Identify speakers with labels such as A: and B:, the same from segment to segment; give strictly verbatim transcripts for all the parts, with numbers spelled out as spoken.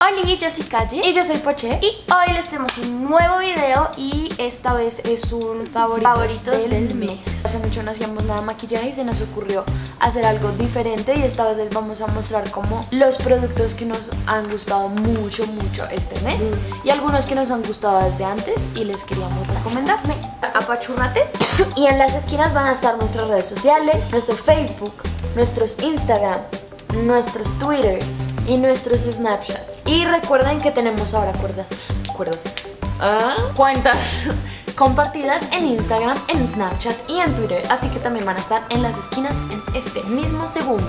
A: Hola, yo soy Calle
B: y yo soy Poche
A: y hoy les tenemos un nuevo video y esta vez es un
B: favoritos,
A: favoritos del,
B: del
A: mes.
B: mes. Hace mucho no hacíamos nada de maquillaje y se nos ocurrió hacer algo diferente y esta vez les vamos a mostrar como los productos que nos han gustado mucho, mucho este mes mm. y algunos que nos han gustado desde antes y les queríamos recomendar. Apachúrrate. Y en las esquinas van a estar nuestras redes sociales, nuestro Facebook, nuestros Instagram, nuestros Twitters y nuestros Snapchat. Y recuerden que tenemos ahora cuerdas, cuerdas, ¿Ah? cuentas compartidas en Instagram, en Snapchat y en Twitter. Así que también van a estar en las esquinas en este mismo segundo.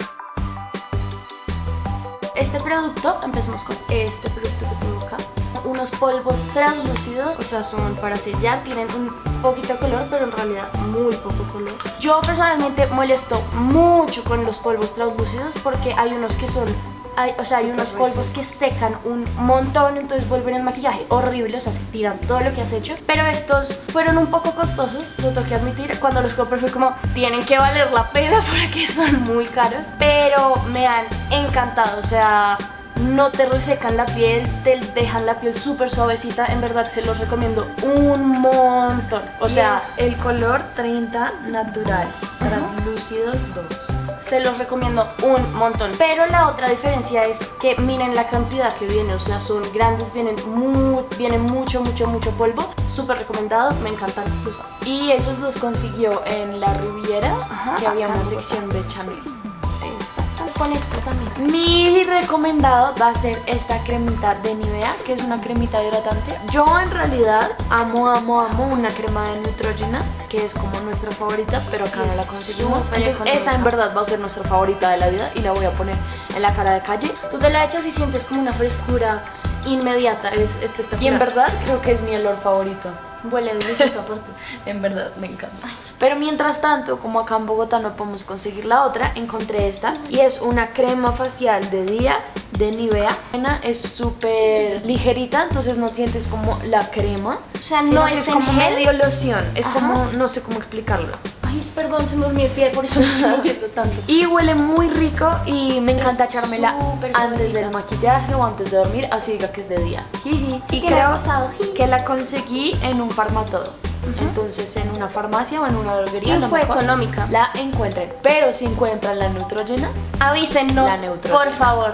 A: Este producto, empecemos con este producto que tengo acá. Unos polvos translúcidos, o sea, son para sellar, tienen un poquito de color, pero en realidad muy poco color. Yo personalmente molesto mucho con los polvos translúcidos porque hay unos que son, hay, o sea, hay unos polvos que secan un montón, entonces vuelven el maquillaje horrible, o sea, se tiran todo lo que has hecho. Pero estos fueron un poco costosos, lo tengo que admitir. Cuando los compré fue como, tienen que valer la pena porque son muy caros, pero me han encantado, o sea, no te resecan la piel, te dejan la piel súper suavecita. En verdad se los recomiendo un montón. O
B: y
A: sea,
B: es el color treinta natural, uh-huh. translúcidos dos.
A: Se los recomiendo un montón. Pero la otra diferencia es que miren la cantidad que viene. O sea, son grandes, vienen, muy, vienen mucho, mucho, mucho polvo. Súper recomendado, me encantan los amo.
B: Y esos dos consiguió en la Riviera, Ajá, que había una sección de Chanel.
A: Exacto, con esto también.
B: Mi recomendado va a ser esta cremita de Nivea, que es una cremita hidratante. Yo en realidad amo, amo, amo una crema de Neutrogena, que es como nuestra favorita, pero acá no la conseguimos. Entonces esa en verdad va a ser nuestra favorita de la vida y la voy a poner en la cara de Calle.
A: Tú te la echas y sientes como una frescura inmediata, es espectacular.
B: Y en verdad creo que es mi olor favorito.
A: Huele delicioso por ti.
B: En verdad me encanta. Pero mientras tanto, como acá en Bogotá no podemos conseguir la otra, encontré esta y es una crema facial de día de Nivea. Es súper ligerita, entonces no sientes como la crema.
A: O sea, no es,
B: es como
A: gel.
B: medio loción, es
A: Ajá.
B: como, no sé cómo explicarlo.
A: Ay, perdón, se me durmió el pie, por eso me estoy moviendo tanto.
B: Y huele muy rico y me encanta es echármela antes
A: suavecita.
B: del maquillaje o antes de dormir, así diga que es de día.
A: Jiji.
B: Y creo que la conseguí en un Farmatodo. Uh-huh. Entonces en una farmacia o en una droguería
A: y fue económica.
B: La encuentren, pero si encuentran la Neutrogena,
A: avísennos,
B: la Neutrogena.
A: por favor.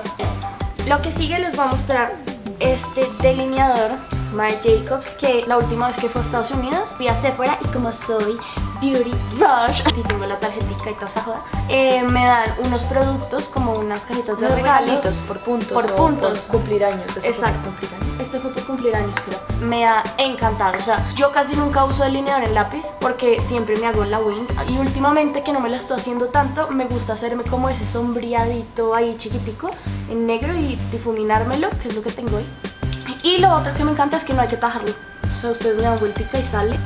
A: Lo que sigue les voy a mostrar este delineador Marc Jacobs, que la última vez que fue a Estados Unidos fui a Sephora y como soy Beauty Rush y tengo la tarjetita y toda esa joda, eh, me dan unos productos como unas cajitas de
B: unos
A: regalo
B: regalitos por puntos
A: por puntos
B: por cumplir años.
A: Exacto,
B: cumplir años.
A: Este fue por cumplir años, creo. Me ha encantado, o sea, yo casi nunca uso delineador en lápiz porque siempre me hago la wing y últimamente que no me la estoy haciendo tanto, me gusta hacerme como ese sombreadito ahí chiquitico en negro y difuminármelo, que es lo que tengo hoy. Y lo otro que me encanta es que no hay que tajarlo, o sea, ustedes me dan vueltica y sale.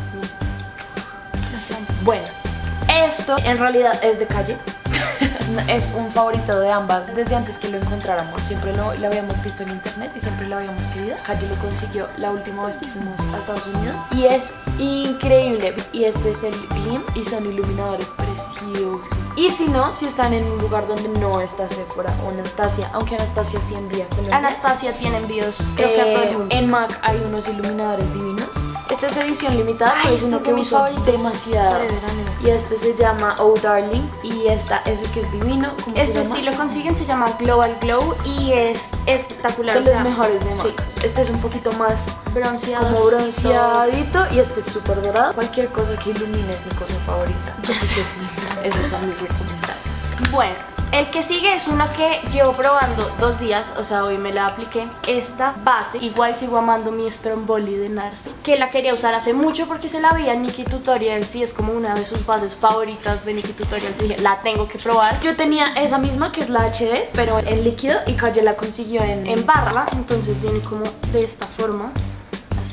B: Bueno, esto en realidad es de Calle. Es un favorito de ambas desde antes que lo encontráramos. Siempre lo, lo habíamos visto en internet y siempre lo habíamos querido. Calle lo consiguió la última vez que fuimos a Estados Unidos y es increíble. Y este es el Glim y son iluminadores preciosos. Y si no, si están en un lugar donde no está Sephora o Anastasia, aunque Anastasia sí envía Colombia.
A: Anastasia tiene envíos, creo
B: eh,
A: que a todo el mundo.
B: En MAC hay unos iluminadores divinos. Esta es edición limitada,
A: Ay,
B: pero es
A: este
B: uno
A: es
B: que
A: de
B: uso
A: mis
B: demasiado.
A: de verano.
B: Y este se llama Oh Darling y esta ese que es divino. ¿Cómo
A: Este
B: se llama?
A: sí lo consiguen, se llama Global Glow y es espectacular.
B: De
A: o
B: los
A: sea,
B: mejores de MAC.
A: sí.
B: Este es un poquito más
A: Bronceado.
B: como bronceadito y este es súper dorado. Cualquier cosa que ilumine es mi cosa favorita.
A: Ya
B: Así
A: sé.
B: que sí, esos son mis recomendados.
A: Bueno, el que sigue es una que llevo probando dos días, o sea, hoy me la apliqué. Esta base, igual sigo amando mi Stromboli de Narcy, que la quería usar hace mucho porque se la veía en Nikkie Tutorials y es como una de sus bases favoritas de Nikkie Tutorials y dije, la tengo que probar.
B: Yo tenía esa misma que es la H D, pero en líquido y Calle la consiguió en...
A: En barra, entonces viene como de esta forma, así.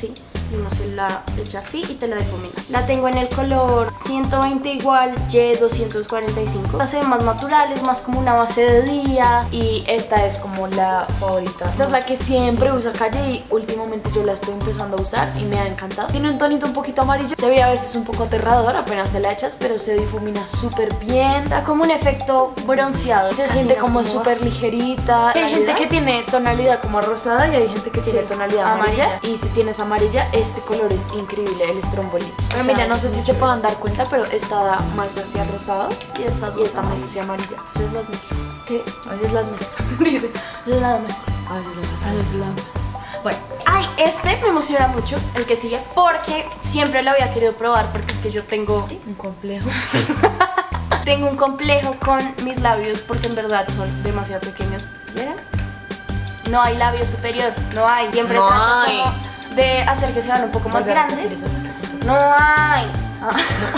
A: y uno se la echa así y te la difumina. La tengo en el color ciento veinte igual Y doscientos cuarenta y cinco. Esta se ve más natural, es más como una base de día.
B: Y esta es como la favorita. Esta es la que siempre usa Calle y últimamente yo la estoy empezando a usar y me ha encantado. Tiene un tonito un poquito amarillo, se ve a veces un poco aterrador apenas te la echas, pero se difumina súper bien.
A: Da como un efecto bronceado.
B: Se siente como súper ligerita. Hay gente que tiene tonalidad como rosada y hay gente que tiene sí, tonalidad amarilla. amarilla. Y si tienes amarilla, este color es increíble, el Stromboli. Pero mira, no sé si se puedan dar cuenta, pero esta da más hacia rosado y esta, y esta más hacia amarilla. A veces las mezclo.
A: ¿Qué?
B: A veces las mezclo.
A: Dice, la mezclo.
B: A veces las mezclo.
A: Bueno, ay, este me emociona mucho, el que sigue, porque siempre lo había querido probar, porque es que yo tengo
B: un complejo.
A: Tengo un complejo con mis labios, porque en verdad son demasiado pequeños.
B: ¿Ya?
A: No hay labio superior, no hay. Siempre
B: no
A: trato
B: hay.
A: Como de hacer que sean un poco más grandes. No hay. Ah.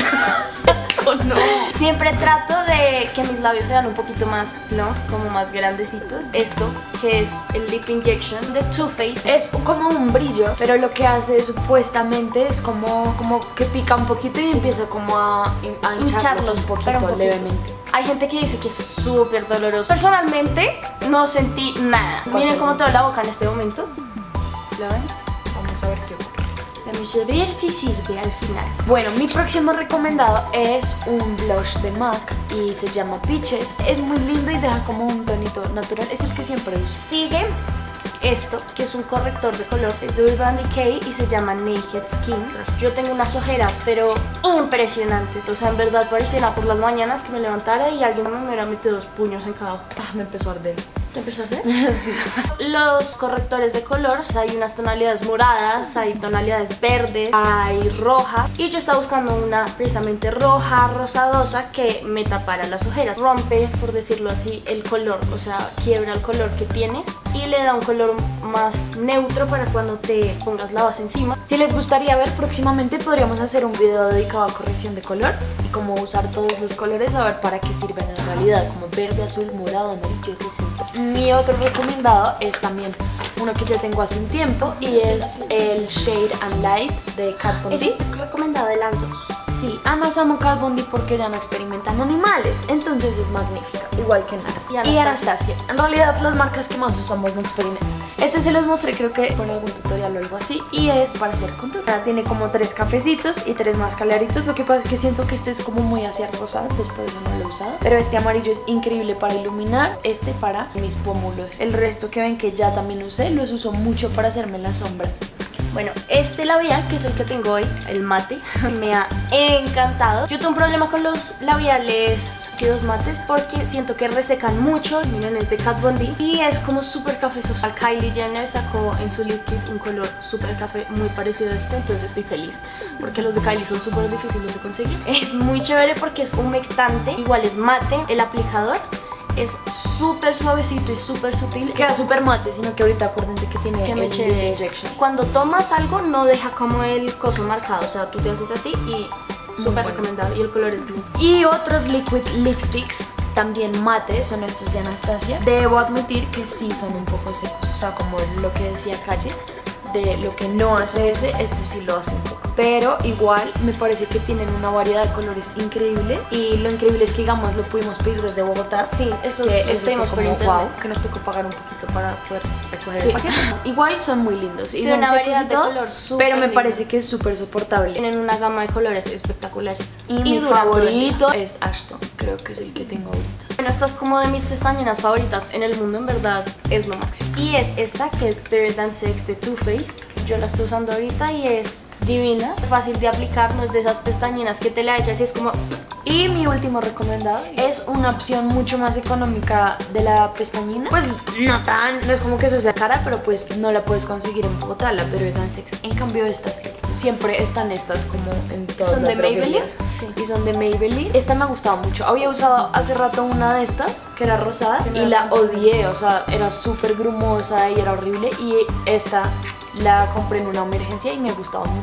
A: Eso no. Siempre trato de que mis labios sean un poquito más, ¿no? Como más grandecitos. Esto, que es el Lip Injection de Too Faced.
B: Es como un brillo, pero lo que hace supuestamente es como, como que pica un poquito y sí, empieza como a, a hincharlos un poquito, un poquito levemente.
A: Hay gente que dice que es súper doloroso. Personalmente no sentí nada. Miren cómo tengo la boca en este momento. ¿Lo ven?
B: Vamos a ver qué ocurre.
A: Vamos a ver si sirve al final.
B: Bueno, mi próximo recomendado es un blush de MAC y se llama Peaches. Es muy lindo y deja como un tonito natural. Es el que siempre uso.
A: Sigue esto, que es un corrector de color. Es de Urban Decay y se llama Naked Skin. Yo tengo unas ojeras, pero impresionantes. O sea, en verdad pareciera por las mañanas que me levantara y alguien me hubiera metido dos puños en cada ojo.
B: Ah, me empezó a arder.
A: ¿Te empezó a arder?
B: Sí.
A: Los correctores de color, hay unas tonalidades moradas, hay tonalidades verdes, hay roja. Y yo estaba buscando una precisamente roja, rosadosa, que me tapara las ojeras. Rompe, por decirlo así, el color, o sea, quiebra el color que tienes y le da un color más neutro para cuando te pongas la base encima.
B: Si les gustaría ver, próximamente podríamos hacer un video dedicado a corrección de color y cómo usar todos los colores, a ver para qué sirven en realidad, como verde, azul, morado, amarillo, rojo. Mi otro recomendado es también uno que ya tengo hace un tiempo y es el Shade and Light de Kat Von D.
A: ¿Es este recomendado de las dos?
B: Sí, además amo Kat Von D porque ya no experimentan animales, entonces es magnífica, igual que Nars
A: y Anastasia.
B: y Anastasia. En realidad las marcas que más usamos no experimentan. Este se los mostré creo que por algún tutorial o algo así y es para hacer contour. Tiene como tres cafecitos y tres más claritos. Lo que pasa es que siento que este es como muy hacia rosado, entonces por eso no lo he usado. Pero este amarillo es increíble para iluminar, este para mis pómulos. El resto que ven que ya también usé, los uso mucho para hacerme las sombras.
A: Bueno, este labial, que es el que tengo hoy, el mate, me ha encantado. Yo tengo un problema con los labiales líquidos mates porque siento que resecan mucho. Miren, es de Kat Von D y es como súper cafezoso. Al Kylie Jenner sacó en su lip kit un color súper café muy parecido a este, entonces estoy feliz porque los de Kylie son súper difíciles de conseguir. Es muy chévere porque es humectante, igual es mate. El aplicador es súper suavecito y súper sutil.
B: Queda súper mate, sino que ahorita acuérdense que tiene
A: que
B: el
A: Lip Injection. Cuando tomas algo no deja como el coso marcado, o sea, tú te haces así y súper bueno. Recomendado. Y el color es bien.
B: Y otros liquid lipsticks también mates son estos de Anastasia. Debo admitir que sí son un poco secos, o sea, como lo que decía Calle, de lo que no hace ese, este sí lo hace un poco. Pero igual me parece que tienen una variedad de colores increíble. Y lo increíble es que, digamos, lo pudimos pedir desde Bogotá.
A: Sí, estos los pedimos por internet.
B: Wow, que nos tocó pagar un poquito para poder recoger sí. el paquete. Igual son muy lindos y
A: tienen
B: son
A: una variedad
B: y todo,
A: de color súper
B: pero me
A: lindo.
B: Parece que es súper soportable.
A: Tienen una gama de colores espectaculares.
B: Y, y mi favorito es Ashton, creo que es el que tengo ahorita.
A: Bueno, esta es como de mis pestañinas favoritas en el mundo, en verdad es lo máximo. Y es esta que es Better Than Sex de Too Faced. Yo la estoy usando ahorita y es divina, fácil de aplicar, no es de esas pestañinas que te la echas y es como...
B: Y mi último recomendado es una opción mucho más económica de la pestañina. Pues no tan, no es como que se sea cara, pero pues no la puedes conseguir en Bogotá, la Better Than Sex. En cambio estas siempre están estas como en todas
A: ¿Son
B: las
A: de Maybelline?
B: Sí. Y son de Maybelline. Esta me ha gustado mucho. Había usado hace rato una de estas que era rosada y la odié, o sea, era súper grumosa y era horrible. Y esta la compré en una emergencia y me ha gustado mucho.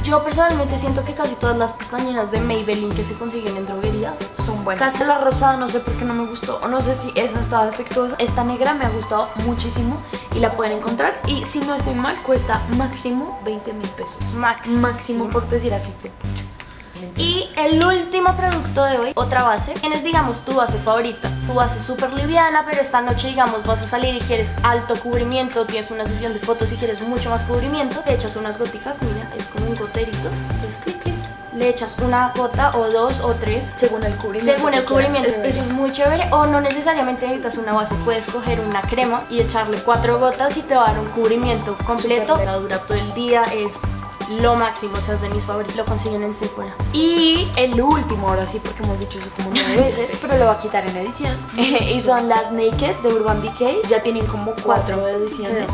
A: Yo personalmente siento que casi todas las pestañeras de Maybelline que se consiguen en droguerías
B: son buenas. Casi la rosada no sé por qué no me gustó, o no sé si esa estaba defectuosa. Esta negra me ha gustado muchísimo y la pueden encontrar, y si no estoy mal cuesta máximo veinte mil pesos.
A: Máximo.
B: Máximo, por decir así.
A: Y el último producto de hoy, otra base. Tienes, digamos, tu base favorita. Tu base súper liviana, pero esta noche, digamos, vas a salir y quieres alto cubrimiento, tienes una sesión de fotos y quieres mucho más cubrimiento. Le echas unas goticas, mira, es como un goterito. Entonces, clic, clic. Le echas una gota o dos o tres.
B: Según el cubrimiento.
A: Según el cubrimiento. Es, eso es muy chévere. O no necesariamente necesitas una base. Puedes coger una crema y echarle cuatro gotas y te va a dar un cubrimiento completo. Va a durar todo el día. Es lo máximo, o sea, es de mis favoritos. Lo consiguen en Sephora.
B: Y el último, ahora sí, porque hemos dicho eso como nueve veces, pero lo va a quitar en edición. Y son las Naked de Urban Decay. Ya tienen como cuatro, cuatro ediciones.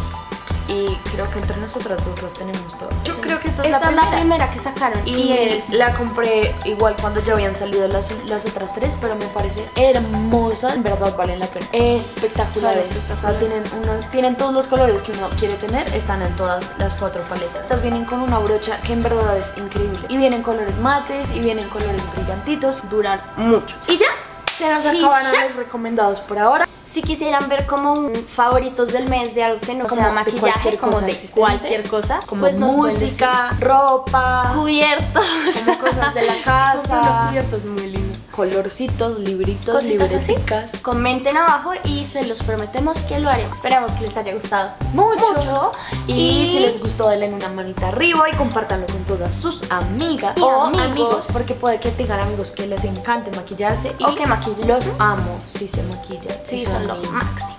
B: Y creo que entre nosotras dos las tenemos todas. Yo sí. creo que esta es,
A: esta
B: la, primera.
A: es la primera que sacaron.
B: Y, y es... la compré igual cuando ya habían salido las, las otras tres, pero me parece hermosa. En verdad valen la pena. Espectaculares. Espectaculares. O sea, tienen, uno, tienen todos los colores que uno quiere tener. Están en todas las cuatro paletas. Estas vienen con una brocha que en verdad es increíble. Y vienen colores mates y vienen colores brillantitos.
A: Duran mucho.
B: Y ya. Se nos acabaron los recomendados por ahora.
A: Si quisieran ver como un favoritos del mes de algo que no
B: como
A: sea maquillaje, como de cualquier cosa,
B: como pues música, ropa,
A: cubiertos,
B: como cosas de la casa,
A: los cubiertos muy lindos,
B: colorcitos, libritos, libreticas.
A: Comenten abajo y se los prometemos que lo haremos. Esperamos que les haya gustado
B: mucho,
A: mucho.
B: Y, y si les gustó, denle una manita arriba y compártanlo con todas sus amigas
A: y
B: o
A: amigos.
B: amigos, porque puede que tengan amigos que les encante maquillarse
A: o que maquillen.
B: Los amo si se maquillan.
A: Sí, son lo máximo.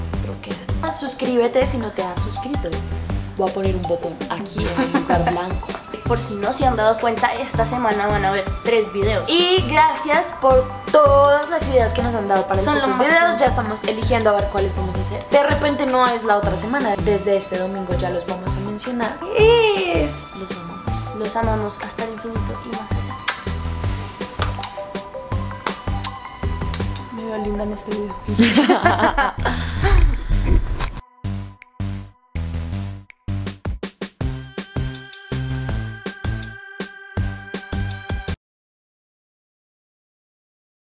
B: Suscríbete si no te has suscrito. Voy a poner un botón aquí en el lugar blanco.
A: Por si no se han dado cuenta, esta semana van a ver tres videos.
B: Y gracias por todas las ideas que nos han dado para
A: Son
B: estos
A: los
B: videos. Ya estamos eligiendo a ver cuáles vamos a hacer. De repente no es la otra semana. Desde este domingo ya los vamos a mencionar.
A: Es...
B: Los amamos.
A: Los amamos hasta el infinito y más allá. Me veo linda en este video.